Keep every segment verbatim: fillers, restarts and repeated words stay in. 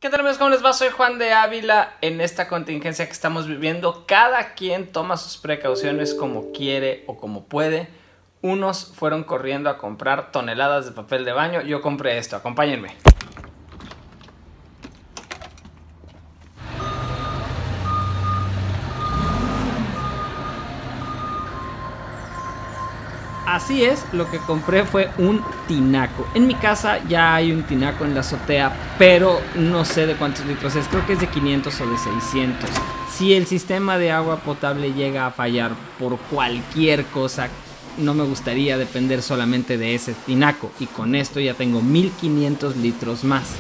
¿Qué tal amigos? ¿Cómo les va? Soy Juan de Ávila. En esta contingencia que estamos viviendo, cada quien toma sus precauciones como quiere o como puede. Unos fueron corriendo a comprar toneladas de papel de baño. Yo compré esto, acompáñenme. Así es, lo que compré fue un tinaco. En mi casa ya hay un tinaco en la azotea, pero no sé de cuántos litros es, creo que es de quinientos o de seiscientos. Si el sistema de agua potable llega a fallar por cualquier cosa, no me gustaría depender solamente de ese tinaco, y con esto ya tengo mil quinientos litros más.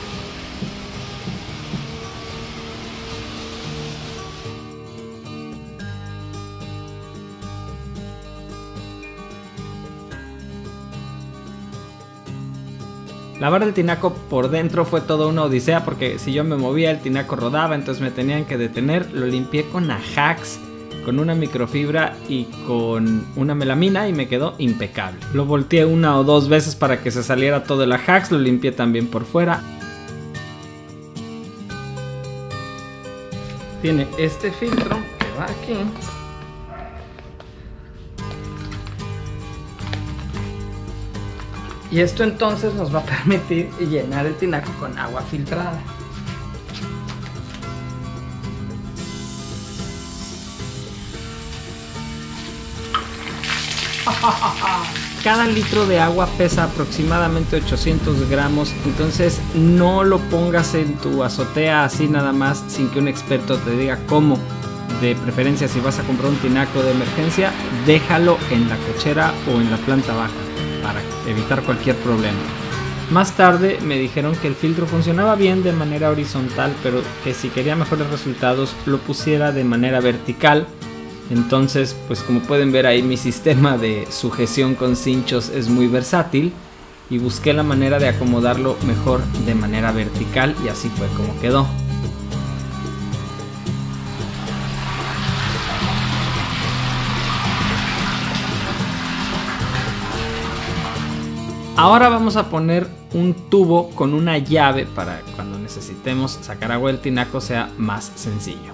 Lavar el tinaco por dentro fue toda una odisea porque si yo me movía el tinaco rodaba, entonces me tenían que detener. Lo limpié con Ajax, con una microfibra y con una melamina y me quedó impecable. Lo volteé una o dos veces para que se saliera todo el Ajax, lo limpié también por fuera. Tiene este filtro que va aquí. Y esto entonces nos va a permitir llenar el tinaco con agua filtrada. Cada litro de agua pesa aproximadamente ochocientos gramos, entonces no lo pongas en tu azotea así nada más sin que un experto te diga cómo. De preferencia, si vas a comprar un tinaco de emergencia, déjalo en la cochera o en la planta baja para evitar cualquier problema. Más tarde me dijeron que el filtro funcionaba bien de manera horizontal, pero que si quería mejores resultados lo pusiera de manera vertical. Entonces, pues como pueden ver ahí, mi sistema de sujeción con cinchos es muy versátil y busqué la manera de acomodarlo mejor de manera vertical y así fue como quedó. Ahora vamos a poner un tubo con una llave para cuando necesitemos sacar agua del tinaco sea más sencillo.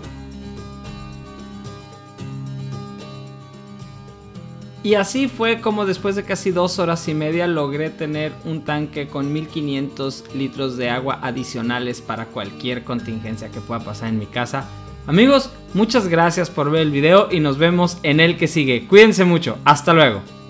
Y así fue como después de casi dos horas y media logré tener un tanque con mil quinientos litros de agua adicionales para cualquier contingencia que pueda pasar en mi casa. Amigos, muchas gracias por ver el video y nos vemos en el que sigue. Cuídense mucho. Hasta luego.